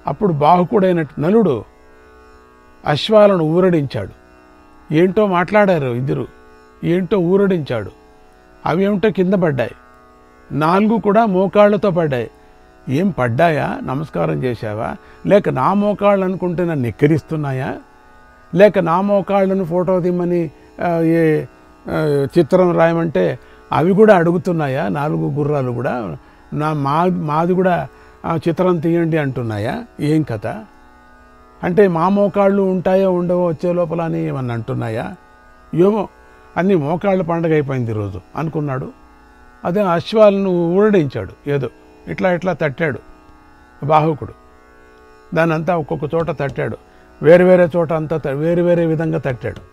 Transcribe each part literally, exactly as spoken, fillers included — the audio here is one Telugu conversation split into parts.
అప్పుడు బాహుకుడైన నలుడు అశ్వాలను ఊరడించాడు. ఏంటో మాట్లాడారు ఇద్దరు, ఏంటో ఊరడించాడు. అవి ఏమిటో కింద పడ్డాయి. నాలుగు కూడా మోకాళ్ళతో పడ్డాయి. ఏం పడ్డాయా? నమస్కారం చేశావా? లేక నా మోకాళ్ళు అనుకుంటే నన్ను ఎక్కిరిస్తున్నాయా? లేక నా మోకాళ్ళను ఫోటో తీయమని ఏ చిత్రం రాయమంటే అవి కూడా అడుగుతున్నాయా? నాలుగు గుర్రాలు కూడా నా మా మాది కూడా చిత్రం తీయండి అంటున్నాయా? ఏం కథ? అంటే మా మోకాళ్ళు ఉంటాయో ఉండవో వచ్చే లోపల అని ఏమన్నా అంటున్నాయా? ఏమో అన్ని మోకాళ్ళ పండగ అయిపోయింది ఈరోజు అనుకున్నాడు. అదే అశ్వాలను ఊరడించాడు. ఏదో ఇట్లా ఇట్లా తట్టాడు బాహుకుడు. దాని అంతా ఒక్కొక్క చోట తట్టాడు. వేరు వేరే చోట అంతా వేరు వేరే విధంగా తట్టాడు.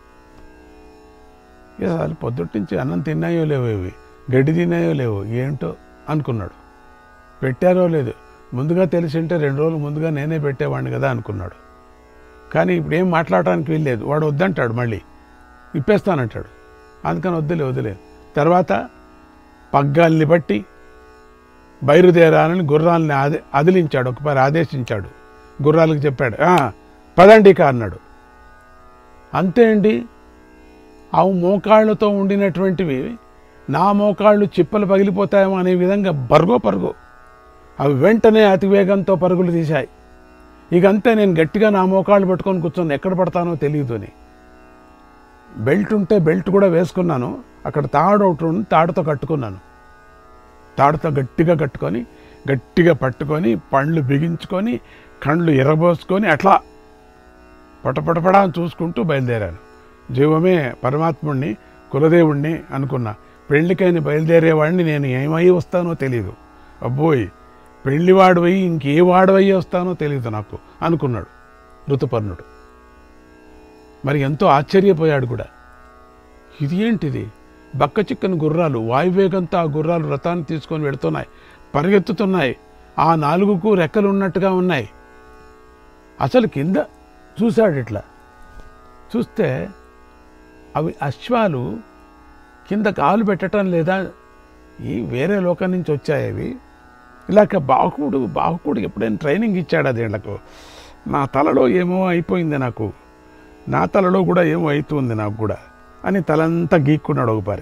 అసలు పొద్దుట్టించి అన్నం తిన్నాయో లేవో, ఇవి గడ్డి తిన్నాయో లేవో ఏంటో అనుకున్నాడు. పెట్టారో లేదు, ముందుగా తెలిసింటే రెండు రోజులు ముందుగా నేనే పెట్టేవాడిని కదా అనుకున్నాడు. కానీ ఇప్పుడు ఏం మాట్లాడటానికి వీల్లేదు. వాడు వద్దంటాడు, మళ్ళీ ఇప్పేస్తానంటాడు. అందుకని వద్దులే వదిలేదు. తర్వాత పగ్గాల్ని బట్టి బయలుదేరాలని గుర్రాలని ఆది అదిలించాడు. ఒకసారి ఆదేశించాడు. గుర్రాలకు చెప్పాడు, పదండి కా అన్నాడు. అంతే అండి. అవి మోకాళ్ళతో ఉండినటువంటివి నా మోకాళ్ళు చిప్పలు పగిలిపోతాయేమో అనే విధంగా బర్గో పరుగు అవి వెంటనే అతివేగంతో పరుగులు తీశాయి. ఇక అంతే, నేను గట్టిగా నా మోకాళ్ళు పట్టుకొని కూర్చొని ఎక్కడ పడతానో తెలియదు అని. బెల్ట్ ఉంటే బెల్ట్ కూడా వేసుకున్నాను. అక్కడ తాడు ఒకటి ఉంది, తాడుతో కట్టుకున్నాను. తాడుతో గట్టిగా కట్టుకొని గట్టిగా పట్టుకొని పండ్లు బిగించుకొని కళ్ళు ఎర్రబోసుకొని అట్లా పటపటపడా చూసుకుంటూ బయలుదేరాను. జీవమే పరమాత్ముడిని కులదేవుణ్ణి అనుకున్నా. పెళ్లికైన బయలుదేరేవాడిని నేను ఏమై వస్తానో తెలియదు. అబ్బోయ్, పెళ్లివాడు అయ్యి ఇంకే వాడవయ్యి వస్తానో తెలియదు నాకు అనుకున్నాడు ఋతుపర్ణుడు. మరి ఎంతో ఆశ్చర్యపోయాడు కూడా. ఇది ఏంటిది? బక్క చిక్కని గుర్రాలు వాయువేగంతో ఆ గుర్రాలు రథాన్ని తీసుకొని వెళుతున్నాయి, పరిగెత్తుతున్నాయి. ఆ నాలుగుకు రెక్కలు ఉన్నట్టుగా ఉన్నాయి. అసలు కింద చూశాడు. ఇట్లా చూస్తే అవి అశ్వాలు కింద కాలు పెట్టడం లేదా, ఈ వేరే లోకం నుంచి వచ్చాయి అవి. ఇలాగ బాహుకుడు బాహుకుడు ఎప్పుడైనా ట్రైనింగ్ ఇచ్చాడు అదేళ్లకు. నా తలలో ఏమో అయిపోయింది, నాకు నా తలలో కూడా ఏమో అవుతుంది నాకు కూడా అని తలంతా గీక్కున్నాడు ఒకపారి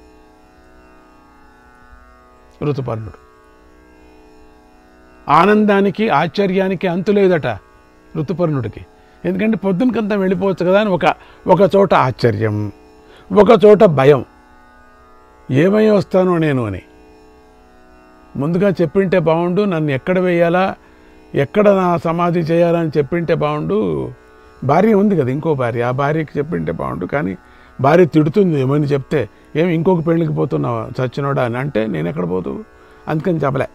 ఋతుపర్ణుడు. ఆనందానికి ఆశ్చర్యానికి అంతులేదట ఋతుపర్ణుడికి. ఎందుకంటే పొద్దునకంతా వెళ్ళిపోవచ్చు కదా అని ఒక ఒక చోట ఆశ్చర్యం, ఒక చోట భయం. ఏమై వస్తానో నేను అని. ముందుగా చెప్పింటే బాగుండు, నన్ను ఎక్కడ వేయాలా, ఎక్కడ నా సమాధి చేయాలని చెప్పింటే బాగుండు. భార్య ఉంది కదా, ఇంకో భార్య, ఆ భార్యకి చెప్పింటే బాగుండు. కానీ భార్య తిడుతుంది ఏమని చెప్తే, ఏమి ఇంకొక పెళ్ళికి పోతున్నావా చచ్చినోడా అని అంటే, నేను ఎక్కడ పోతూ అందుకని చెప్పలే.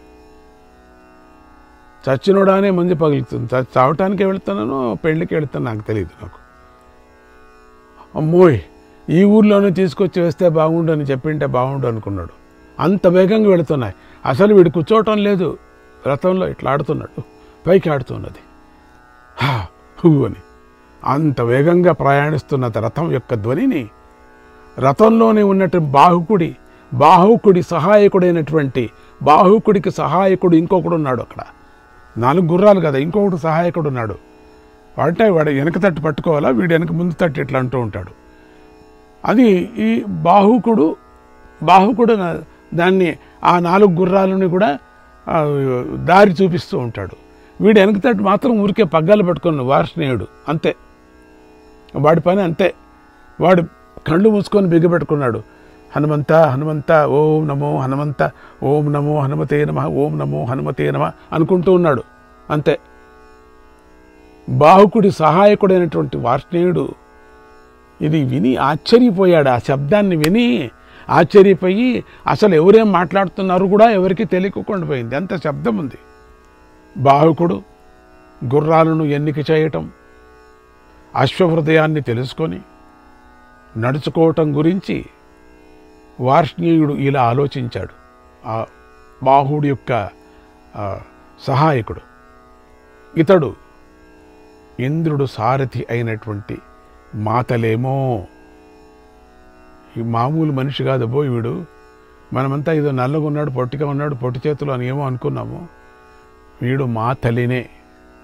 చచ్చినోడానే మంది పగులుతుంది. చావటానికి వెళుతున్నానో పెళ్ళికి వెళుతాను నాకు తెలియదు. నాకు అమ్మోయ్, ఈ ఊర్లోనే తీసుకొచ్చి వేస్తే బాగుండు అని చెప్పింటే బాగుండు అనుకున్నాడు. అంత వేగంగా వెళుతున్నాయి. అసలు వీడు కూర్చోవటం లేదు, రథంలో ఇట్లా ఆడుతున్నాడు, పైకి ఆడుతున్నది హా హూ అని. అంత వేగంగా ప్రయాణిస్తున్న రథం యొక్క ధ్వనిని రథంలోనే ఉన్నట్టు బాహుకుడి బాహుకుడి సహాయకుడైనటువంటి బాహుకుడికి సహాయకుడు ఇంకొకడు ఉన్నాడు అక్కడ. నాలుగు గుర్రాలు కదా, ఇంకొకడు సహాయకుడు ఉన్నాడు. అంటే వాడు వెనక తట్టు పట్టుకోవాలా, వీడు వెనక ముందు తట్టు ఇట్లా అంటూ ఉంటాడు. అది ఈ బాహుకుడు బాహుకుడు దాన్ని ఆ నాలుగు గుర్రాలని కూడా దారి చూపిస్తూ ఉంటాడు. వీడు వెనక తట్టు మాత్రం ఊరికే పగ్గాలు పట్టుకున్న వార్ష్ణేయుడు అంతే. వాడి పని అంతే. వాడు కళ్ళు మూసుకొని బిగబెట్టుకున్నాడు. హనుమంత హనుమంత ఓం నమో హనుమంత, ఓం నమో హనుమతే నమ, ఓం నమో హనుమతే నమ అనుకుంటూ ఉన్నాడు అంతే. బాహుకుడి సహాయకుడైనటువంటి వార్ష్ణేయుడు ఇది విని ఆశ్చర్యపోయాడు. ఆ శబ్దాన్ని విని ఆశ్చర్యపోయి అసలు ఎవరేం మాట్లాడుతున్నారు కూడా ఎవరికి తెలియకుండా పోయింది. అంత శబ్దం ఉంది. బాహుకుడు గుర్రాలను ఎన్నిక చేయటం, అశ్వహృదయాన్ని తెలుసుకొని నడుచుకోవటం గురించి వార్ష్ణేయుడు ఇలా ఆలోచించాడు. ఆ బాహుడి యొక్క సహాయకుడు ఇతడు ఇంద్రుడు సారథి అయినటువంటి మాతలేమో. ఈ మామూలు మనిషి కాదు పోయి వీడు. మనమంతా ఏదో నల్లగా ఉన్నాడు, పొట్టిగా ఉన్నాడు, పొట్టి చేతులు అని ఏమో అనుకున్నాము. వీడు మాతలినే.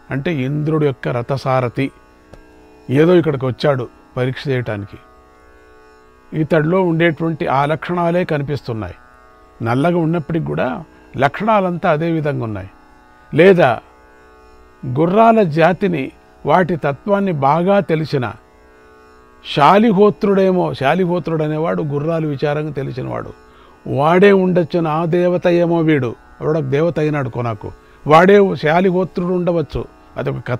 అంటే ఇంద్రుడి యొక్క రథసారథి ఏదో ఇక్కడికి వచ్చాడు పరీక్ష చేయటానికి. ఇతడిలో ఉండేటువంటి ఆ లక్షణాలే కనిపిస్తున్నాయి. నల్లగా ఉన్నప్పటికి కూడా లక్షణాలంతా అదే విధంగా ఉన్నాయి. లేదా గుర్రాల జాతిని, వాటి తత్వాన్ని బాగా తెలిసిన శాలిహోత్రుడేమో, శాలిహోత్రుడు అనేవాడు గుర్రాలు విచారంగా తెలిసినవాడు, వాడే ఉండొచ్చును. ఆ దేవత ఏమో వీడు, వాడొక దేవత అయినాడు కొనకు, వాడే శాలిహోత్రుడు ఉండవచ్చు. అదొక కథ.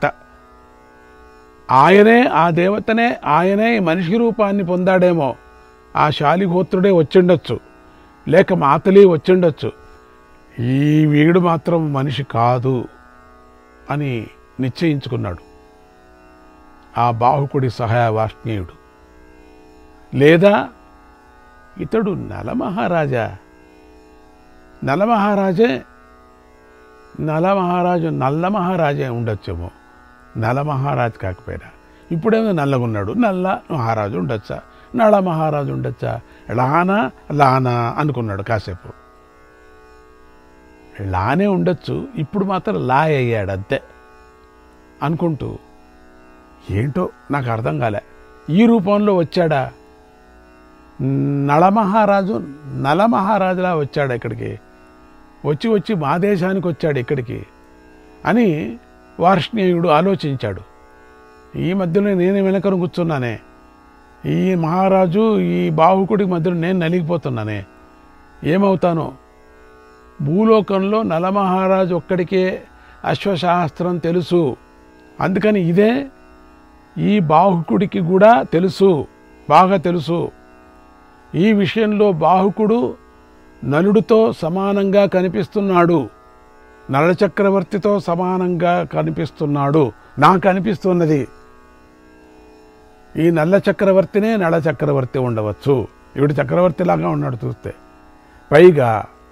ఆయనే ఆ దేవతనే, ఆయనే మనిషి రూపాన్ని పొందాడేమో, ఆ శాలిహోత్రుడే వచ్చిండొచ్చు, లేక మాతలి వచ్చిండొచ్చు. ఈ వీడు మాత్రం మనిషి కాదు అని నిశ్చయించుకున్నాడు ఆ బాహుకుడి సహాయ వార్ష్ణేయుడు. లేదా ఇతడు నలమహారాజా, నలమహారాజే నలమహారాజు నల్ల మహారాజే ఉండొచ్చేమో, నల మహారాజు కాకపోయినా. ఇప్పుడేమో నల్లగున్నాడు, నల్ల మహారాజు ఉండొచ్చా, నళ మహారాజు ఉండొచ్చా, లానా లానా అనుకున్నాడు కాసేపు. లానే ఉండొచ్చు, ఇప్పుడు మాత్రం లా అయ్యాడు అంతే అనుకుంటూ, ఏంటో నాకు అర్థం కాలే, ఈ రూపంలో వచ్చాడా, నళమహారాజు నలమహారాజులా వచ్చాడు ఇక్కడికి, వచ్చి వచ్చి మా దేశానికి వచ్చాడు ఇక్కడికి అని వార్ష్ణేయుడు ఆలోచించాడు. ఈ మధ్యలో నేను వెనకను కూర్చున్నానే, ఈ మహారాజు ఈ బాహుకుడి మధ్యలో నేను నలిగిపోతున్నానే, ఏమవుతానో. భూలోకంలో నలమహారాజు ఒక్కడికే అశ్వశాస్త్రం తెలుసు, అందుకని ఇదే ఈ బాహుకుడికి కూడా తెలుసు, బాగా తెలుసు. ఈ విషయంలో బాహుకుడు నలుడితో సమానంగా కనిపిస్తున్నాడు, నల చక్రవర్తితో సమానంగా కనిపిస్తున్నాడు, నాకు అనిపిస్తున్నది. ఈ నల్ల చక్రవర్తినే నల చక్రవర్తి ఉండవచ్చు, ఈవిడ చక్రవర్తిలాగా ఉన్నాడు చూస్తే. పైగా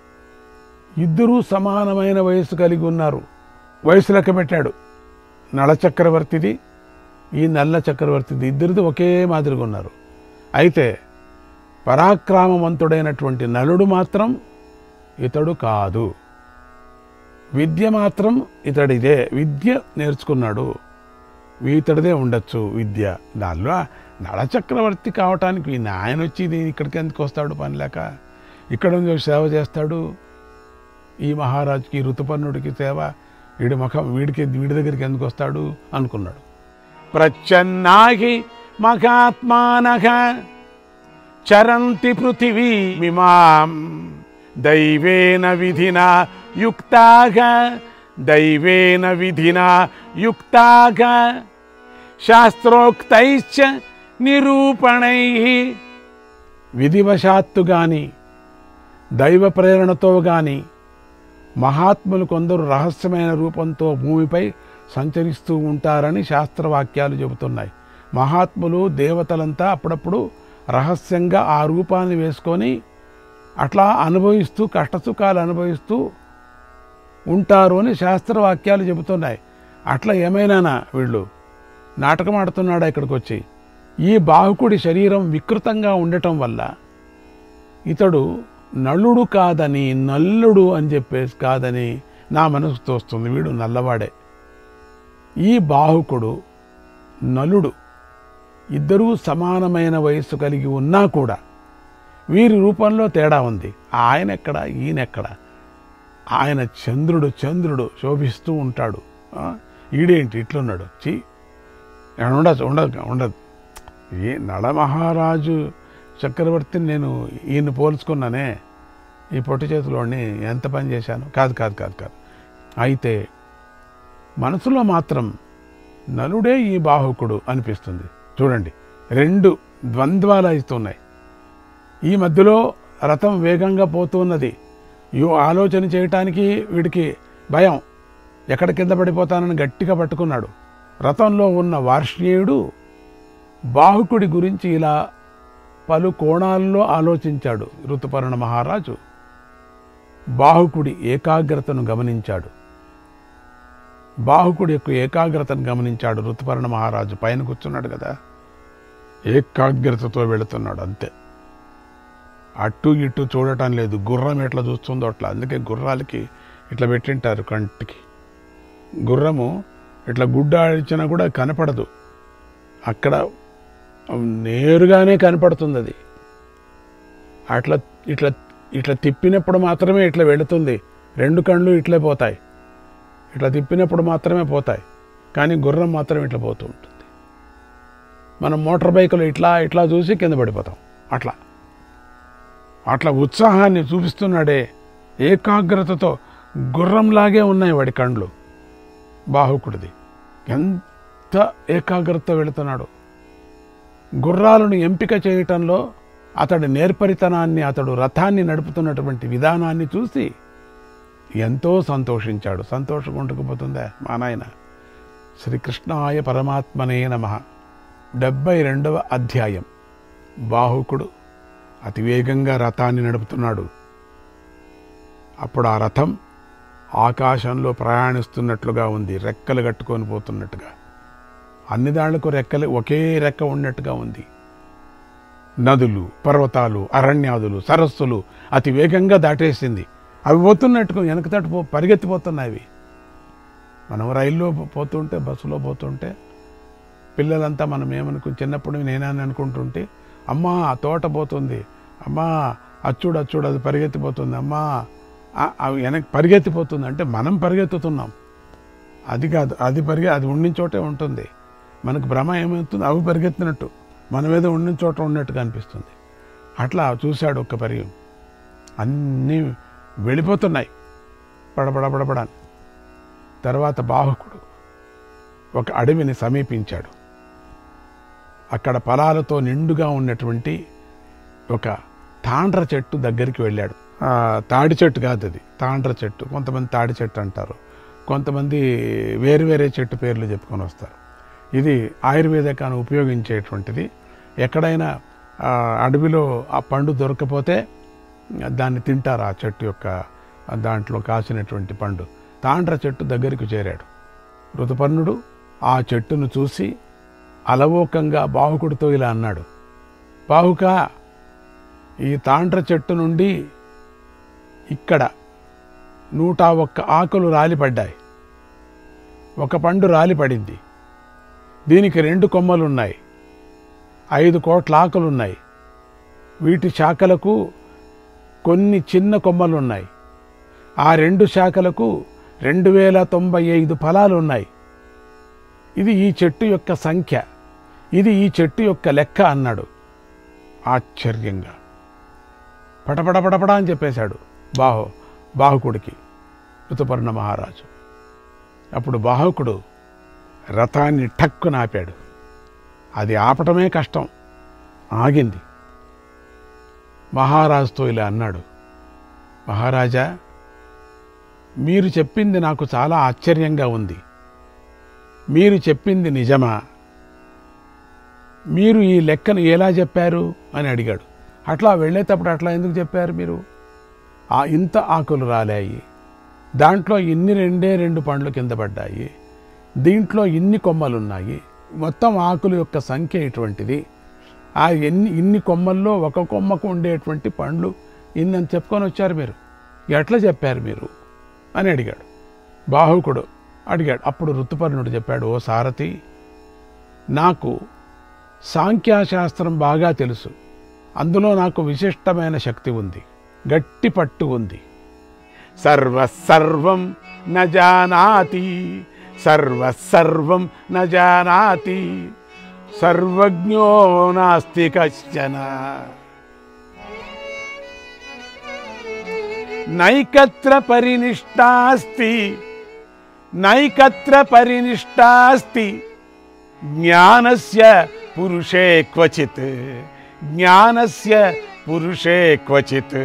ఇద్దరూ సమానమైన వయసు కలిగి ఉన్నారు. వయసు లెక్క పెట్టాడు, నల చక్రవర్తిది ఈ నల్ల చక్రవర్తిది, ఇద్దరిది ఒకే మాదిరిగా ఉన్నారు. అయితే పరాక్రమవంతుడైనటువంటి నలుడు మాత్రం ఇతడు కాదు, విద్య మాత్రం ఇతడిదే, విద్య నేర్చుకున్నాడు, ఇతడిదే ఉండొచ్చు విద్య. దానిలో నల చక్రవర్తి కావటానికి ఈ ఆయన వచ్చి ఇక్కడికి ఎందుకు వస్తాడు, పని లేక ఇక్కడ సేవ చేస్తాడు. ఈ మహారాజుకి ఋతుపర్ణుడికి సేవ, వీడి ముఖం వీడికి వీడి దగ్గరికి ఎందుకు వస్తాడు అనుకున్నాడు. ప్రచ్ఛన్నాహి మహాత్మానః చరంతి పృథివీ మిమాం దైవేన విధినా యుక్తాః దైవేన విధినా యుక్తాః శాస్త్రోక్తైశ్చ నిరూపణైః. విధివశాత్తు గాని దైవ ప్రేరణతో గాని మహాత్ములు కొందరు రహస్యమైన రూపంతో భూమిపై సంచరిస్తూ ఉంటారని శాస్త్రవాక్యాలు చెబుతున్నాయి. మహాత్ములు దేవతలంతా అప్పుడప్పుడు రహస్యంగా ఆ రూపాన్ని వేసుకొని అట్లా అనుభవిస్తూ కష్టసుఖాలు అనుభవిస్తూ ఉంటారు అని శాస్త్రవాక్యాలు చెబుతున్నాయి. అట్లా ఏమైనానా వీళ్ళు నాటకం ఆడుతున్నాడా ఇక్కడికి వచ్చి? ఈ బాహుకుడి శరీరం వికృతంగా ఉండటం వల్ల ఇతడు నలుడు కాదని నల్లుడు అని చెప్పేసి కాదని నా మనసు తోస్తుంది. వీడు నల్లవాడే. ఈ బాహుకుడు నలుడు, ఇద్దరూ సమానమైన వయస్సు కలిగి ఉన్నా కూడా వీరి రూపంలో తేడా ఉంది. ఆయన ఎక్కడ, ఈయనెక్కడ? ఆయన చంద్రుడు చంద్రుడు శోభిస్తూ ఉంటాడు, ఈడేంటి ఇట్లున్నాడు? చీ, ఉండదు ఉండదు ఉండదు ఏ నళమహారాజు చక్రవర్తిని నేను ఈయన పోల్చుకున్నానే, ఈ పొట్టి చేతిలోని ఎంత పని చేశాను? కాదు కాదు కాదు కాదు అయితే మనసులో మాత్రం నలుడే ఈ బాహుకుడు అనిపిస్తుంది. చూడండి, రెండు ద్వంద్వాలు అవుతున్నాయి. ఈ మధ్యలో రథం వేగంగా పోతున్నది. యో ఆలోచన చేయటానికి వీడికి భయం, ఎక్కడ కింద పడిపోతానని గట్టిగా పట్టుకున్నాడు. రథంలో ఉన్న వార్ష్ణేయుడు బాహుకుడి గురించి ఇలా పలు కోణాల్లో ఆలోచించాడు. ఋతుపర్ణ మహారాజు బాహుకుడి ఏకాగ్రతను గమనించాడు. బాహుకుడి యొక్క ఏకాగ్రతను గమనించాడు. ఋతుపర్ణ మహారాజు పైన కూర్చున్నాడు కదా, ఏకాగ్రతతో వెళుతున్నాడు అంతే. అటు ఇటు చూడటం లేదు. గుర్రం ఎట్లా చూస్తుందో అట్లా. అందుకే గుర్రాలకి ఇట్లా పెట్టింటారు కంటికి. గుర్రము ఇట్లా గుడ్డ ఆడించినా కూడా కనపడదు, అక్కడ నేరుగానే కనపడుతుంది అది. అట్లా ఇట్లా ఇట్లా తిప్పినప్పుడు మాత్రమే ఇట్లా వెళుతుంది, రెండు కళ్ళు ఇట్లే పోతాయి, ఇట్లా తిప్పినప్పుడు మాత్రమే పోతాయి, కానీ గుర్రం మాత్రం ఇట్లా పోతూ ఉంటుంది. మనం మోటార్ బైకులు ఇట్లా ఇట్లా చూసి కింద పడిపోతాం. అట్లా అట్లా ఉత్సాహాన్ని చూపిస్తున్నాడే, ఏకాగ్రతతో. గుర్రంలాగే ఉన్నాయి వాడి కండ్లు, బాహుకుడిది. ఎంత ఏకాగ్రతతో వెళుతున్నాడు. గుర్రాలను ఎంపిక చేయటంలో అతడి నేర్పరితనాన్ని, అతడు రథాన్ని నడుపుతున్నటువంటి విధానాన్ని చూసి ఎంతో సంతోషించాడు. సంతోషం ఉండకపోతుందా మా నాయన? శ్రీకృష్ణాయ పరమాత్మనే నమః. డెబ్బై రెండవ అధ్యాయం. బాహుకుడు అతివేగంగా రథాన్ని నడుపుతున్నాడు. అప్పుడు ఆ రథం ఆకాశంలో ప్రయాణిస్తున్నట్లుగా ఉంది, రెక్కలు కట్టుకొని పోతున్నట్టుగా. అన్ని దాళ్లకు రెక్కలు, ఒకే రెక్క ఉన్నట్టుగా ఉంది. నదులు, పర్వతాలు, అరణ్యాదులు, సరస్సులు అతి వేగంగా దాటేసింది. అవి పోతున్నట్టుగా వెనకతట్టు పో పరిగెత్తిపోతున్నాయి. మనం రైల్లో పోతుంటే, బస్సులో పోతుంటే పిల్లలంతా మనం ఏమనుకు చిన్నప్పుడు నేనని అనుకుంటుంటే, అమ్మా తోట పోతుంది, అమ్మా అచ్చుడు అచ్చుడు అది పరిగెత్తిపోతుంది, అమ్మా అవి వెనక్కి పరిగెత్తిపోతుంది అంటే మనం పరిగెత్తుతున్నాం. అది కాదు, అది పరిగె అది ఉండిన చోటే ఉంటుంది. మనకు భ్రమ ఏమవుతుంది, అవి పరిగెత్తినట్టు మనం ఏదో ఉండిన చోట ఉన్నట్టుగా అనిపిస్తుంది. అట్లా చూశాడు ఒక్క పరిగె, అన్నీ వెళ్ళిపోతున్నాయి పడపడపడపడాని. తర్వాత బాహుకుడు ఒక అడవిని సమీపించాడు. అక్కడ ఫలాలతో నిండుగా ఉన్నటువంటి ఒక తాండ్ర చెట్టు దగ్గరికి వెళ్ళాడు. తాడి చెట్టు కాదు అది, తాండ్ర చెట్టు. కొంతమంది తాడి చెట్టు అంటారు, కొంతమంది వేరు వేరే చెట్టు పేర్లు చెప్పుకొని వస్తారు. ఇది ఆయుర్వేదికాన్ని ఉపయోగించేటువంటిది. ఎక్కడైనా అడవిలో ఆ పండు దొరకపోతే దాన్ని తింటారు, ఆ చెట్టు యొక్క దాంట్లో కాసినటువంటి పండు. తాండ్ర చెట్టు దగ్గరికి చేరాడు. ఋతుపర్ణుడు ఆ చెట్టును చూసి అలవోకంగా బాహుకుడితో ఇలా అన్నాడు, బాహుక, ఈ తాండ్ర చెట్టు నుండి ఇక్కడ నూట ఒక్క ఆకులు రాలిపడ్డాయి, ఒక పండు రాలిపడింది. దీనికి రెండు కొమ్మలున్నాయి, ఐదు కోట్ల ఆకులున్నాయి. వీటి శాఖలకు కొన్ని చిన్న కొమ్మలున్నాయి. ఆ రెండు శాఖలకు రెండు వేల తొంభై ఐదు ఫలాలు ఉన్నాయి. ఇది ఈ చెట్టు యొక్క సంఖ్య, ఇది ఈ చెట్టు యొక్క లెక్క అన్నాడు ఆశ్చర్యంగా. పటపడపడపడా అని చెప్పేశాడు బాహు బాహుకుడికి ఋతుపర్ణ మహారాజు. అప్పుడు బాహుకుడు రథాన్ని ఠక్కున ఆపాడు. అది ఆపటమే కష్టం, ఆగింది. మహారాజుతో ఇలా అన్నాడు, మహారాజా, మీరు చెప్పింది నాకు చాలా ఆశ్చర్యంగా ఉంది. మీరు చెప్పింది నిజమా? మీరు ఈ లెక్కను ఎలా చెప్పారు అని అడిగాడు. అట్లా వెళ్ళేటప్పుడు అట్లా ఎందుకు చెప్పారు మీరు? ఆ ఇంత ఆకులు రాలాయి, దాంట్లో ఇన్ని రెండే రెండు పండ్లు కింద పడ్డాయి, దీంట్లో ఇన్ని కొమ్మలున్నాయి, మొత్తం ఆకుల యొక్క సంఖ్య ఇటువంటిది, ఆ ఎన్ని ఇన్ని కొమ్మల్లో ఒక కొమ్మకు ఉండేటువంటి పండ్లు ఇన్ని అని చెప్పుకొని వచ్చారు మీరు, ఎట్లా చెప్పారు మీరు అని అడిగాడు. బాహుకుడు అడిగాడు. అప్పుడు ఋతుపర్ణుడు చెప్పాడు, ఓ సారథి, నాకు సాంఖ్యాశాస్త్రం బాగా తెలుసు. అందులో నాకు విశిష్టమైన శక్తి ఉంది, గట్టి పట్టు ఉంది. సర్వసర్వం న జానాతి, సర్వసర్వం న జానాతి, సర్వజ్ఞో నాస్తి కశ్చన. నైకత్ర పరినిష్టాస్తి, నైకత్ర పరినిష్టాస్తి, జ్ఞానస్య పురుషే క్వచిత్, జ్ఞానస్య పురుషే క్వచిత్.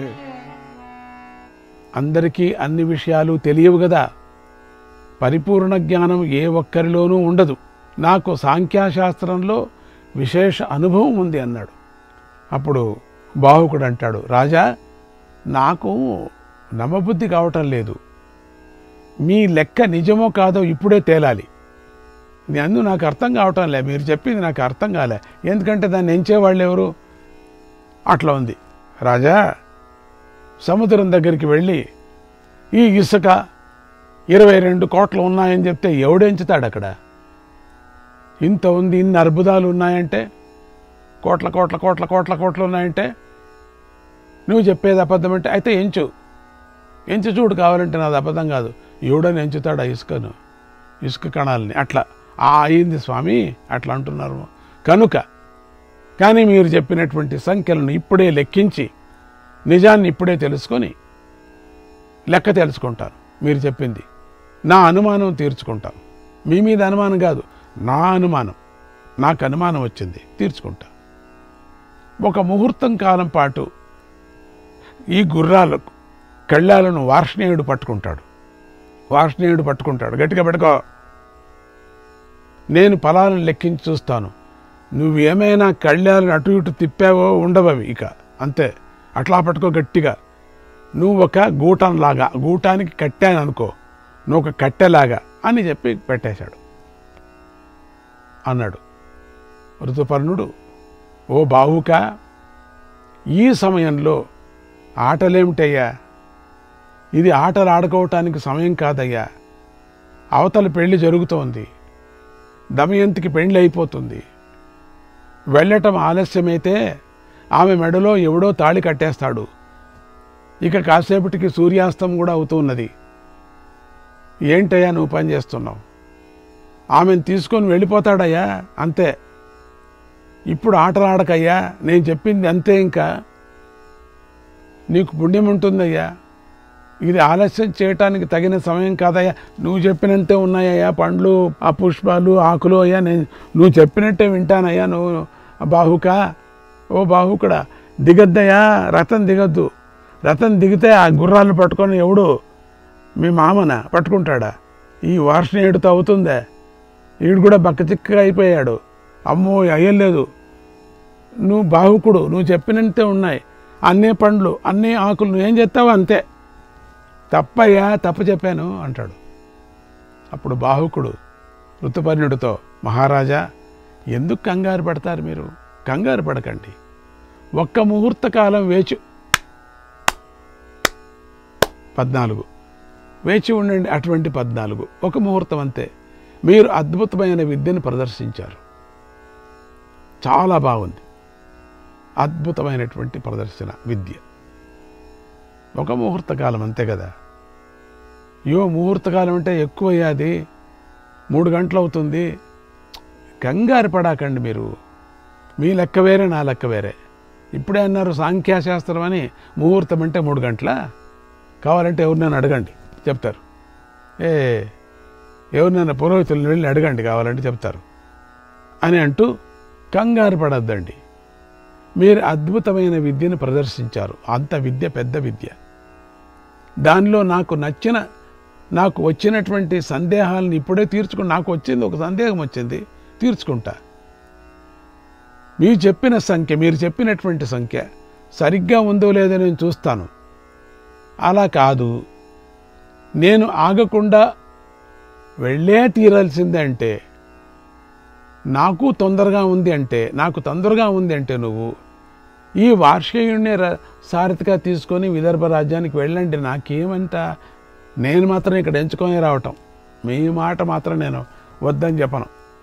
అందరికీ అన్ని విషయాలు తెలియవు కదా, పరిపూర్ణ జ్ఞానం ఏ ఒక్కరిలోనూ ఉండదు. నాకు సాంఖ్యాశాస్త్రంలో విశేష అనుభవం ఉంది అన్నాడు. అప్పుడు బాహుకుడు అంటాడు, రాజా, నాకు నమ్మబుద్ధి కావటం లేదు. మీ లెక్క నిజమో కాదో ఇప్పుడే తేలాలి. అందు నాకు అర్థం కావటం లే, మీరు చెప్పింది నాకు అర్థం కాలే, ఎందుకంటే దాన్ని ఎంచేవాళ్ళు ఎవరు? అట్లా ఉంది. రాజా, సముద్రం దగ్గరికి వెళ్ళి ఈ ఇసుక ఇరవై రెండు కోట్లు ఉన్నాయని చెప్తే ఎవడెంచుతాడు అక్కడ? ఇంత ఉంది, ఇన్ని అర్బుదాలు ఉన్నాయంటే, కోట్ల కోట్ల కోట్ల కోట్ల కోట్లు ఉన్నాయంటే నువ్వు చెప్పేది అబద్ధం అంటే అయితే ఎంచు ఎంచు చూడు, కావాలంటే నాది అబద్ధం కాదు. ఎవడని ఎంచుతాడు ఆ ఇసుకను, ఇసుక కణాలని? అట్లా ఆ అయింది స్వామి, అట్లా అంటున్నారు కనుక. కానీ మీరు చెప్పినటువంటి సంఖ్యలను ఇప్పుడే లెక్కించి నిజాన్ని ఇప్పుడే తెలుసుకొని లెక్క తెలుసుకుంటాను. మీరు చెప్పింది నా అనుమానం తీర్చుకుంటాను. మీ మీద అనుమానం కాదు, నా అనుమానం, నాకు అనుమానం వచ్చింది, తీర్చుకుంటా. ఒక ముహూర్తం కాలం పాటు ఈ గుర్రాలకు కళ్ళాలను వార్ష్ణేయుడు పట్టుకుంటాడు. వార్ష్ణేయుడు పట్టుకుంటాడు, గట్టిగా పెట్టుకో, నేను ఫలాలను లెక్కించి చూస్తాను. నువ్వేమైనా కళ్ళాలను అటు ఇటు తిప్పావో ఉండవవి ఇక, అంతే. అట్లా పట్టుకో గట్టిగా. నువ్వు ఒక గూటంలాగా, గూటానికి కట్టాను అనుకో, నువ్వు ఒక కట్టెలాగా అని చెప్పి పెట్టేశాడు అన్నాడు ఋతుపర్ణుడు. ఓ బాహుక, ఈ సమయంలో ఆటలేమిటయ్యా? ఇది ఆటలు ఆడుకోవటానికి సమయం కాదయ్యా. అవతల పెళ్లి జరుగుతోంది, దమయంతికి పెళ్లి అయిపోతుంది. వెళ్ళటం ఆలస్యమైతే ఆమె మెడలో ఎవడో తాళి కట్టేస్తాడు. ఇక కాసేపటికి సూర్యాస్తం కూడా అవుతున్నది. ఏంటయ్యా నువ్వు పని చేస్తున్నావు? ఆమెను తీసుకొని వెళ్ళిపోతాడయ్యా, అంతే. ఇప్పుడు ఆటలాడకయ్యా, నేను చెప్పింది అంతే. ఇంకా నీకు పుణ్యం ఉంటుందయ్యా. ఇది ఆలస్యం చేయటానికి తగిన సమయం కాదయ్యా. నువ్వు చెప్పినంతే ఉన్నాయ్యా పండ్లు, ఆ పుష్పాలు, ఆకులు అయ్యా. నేను నువ్వు చెప్పినట్టే వింటానయ్యా. నువ్వు బాహుక, ఓ బాహుకుడా, దిగద్దయ్యా, రథం దిగద్దు. రథం దిగితే ఆ గుర్రాలను పట్టుకొని ఎవడు మీ మామన పట్టుకుంటాడా? ఈ వార్ష్ణేయుడితో అవుతుందే? ఈడు కూడా బక్కచిక్కగా అయిపోయాడు. అమ్మో అయ్యలేదు. నువ్వు బాహుకుడు, నువ్వు చెప్పినంతే ఉన్నాయి. అన్నీ పండ్లు, అన్నీ ఆకులు, నువ్వేం చెప్తావో అంతే. తప్పయ్యా, తప్పు చెప్పాను అంటాడు. అప్పుడు బాహుకుడు ఋతుపర్ణుడితో, మహారాజా, ఎందుకు కంగారు పడతారు మీరు? కంగారు పడకండి. ఒక్క ముహూర్త కాలం వేచి పద్నాలుగు వేచి ఉండండి. అటువంటి పద్నాలుగు ఒక ముహూర్తం అంతే. మీరు అద్భుతమైన విద్యను ప్రదర్శించారు. చాలా బాగుంది, అద్భుతమైనటువంటి ప్రదర్శన విద్య. ఒక ముహూర్తకాలం అంతే కదా. యో ముహూర్తకాలం అంటే ఎక్కువయ్యా, అది మూడు గంటలు అవుతుంది. కంగారు పడాకండి మీరు. మీ లెక్క వేరే, నా లెక్క వేరే. ఇప్పుడే అన్నారు సాంఖ్యాశాస్త్రం అని, ముహూర్తం అంటే మూడు గంటల. కావాలంటే ఎవరినైనా అడగండి, చెప్తారు. ఏ ఎవరినైనా పురోహితులను వెళ్ళి అడగండి, కావాలంటే చెప్తారు అని అంటూ కంగారు పడద్దండి. మీరు అద్భుతమైన విద్యను ప్రదర్శించారు. అంత విద్య పెద్ద విద్య. దానిలో నాకు నచ్చిన, నాకు వచ్చినటువంటి సందేహాలను ఇప్పుడే తీర్చుకుని, నాకు వచ్చింది ఒక సందేహం వచ్చింది, తీర్చుకుంటా. మీరు చెప్పిన సంఖ్య, మీరు చెప్పినటువంటి సంఖ్య సరిగ్గా ఉందో లేదో నేను చూస్తాను. అలా కాదు, నేను ఆగకుండా వెళ్ళే తీరాల్సిందే అంటే, నాకు తొందరగా ఉంది అంటే, నాకు తొందరగా ఉంది అంటే నువ్వు ఈ వార్షేయుణ్ణి సారథిగా తీసుకొని విదర్భ రాజ్యానికి వెళ్ళండి. నాకేమంట, నేను మాత్రం ఇక్కడ ఎంచుకొని రావటం, మీ మాట మాత్రం నేను వద్దని చెప్పను.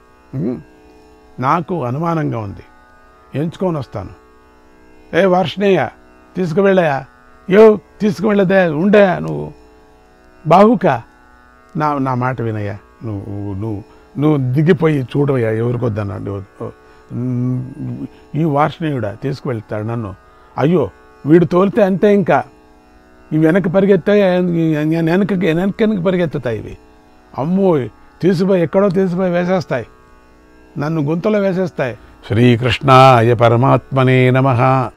నాకు అనుమానంగా ఉంది, ఎంచుకొని వస్తాను. ఏ వార్ష్ణేయ, తీసుకువెళ్ళయా? యో తీసుకువెళ్ళదే, ఉండయా నువ్వు? బాహుక, నా నా మాట వినయ్యా. నువ్వు నువ్వు నువ్వు దిగిపోయి చూడవయ్యా, ఎవరికొద్దన్నాడు. ఈ వార్ష్ణేయుడా తీసుకువెళ్తాడు నన్ను? అయ్యో వీడు తోలితే అంతే. ఇంకా ఇవి వెనక్కి పరిగెత్తాయి, వెనక్కి వెనక్కి వెనక్కి పరిగెత్తుతాయి ఇవి. అమ్మో, తీసుకుపోయి ఎక్కడో తీసుకుపోయి వేసేస్తాయి, నన్ను గుంతలో వేసేస్తాయి. శ్రీకృష్ణాయ పరమాత్మనే నమః.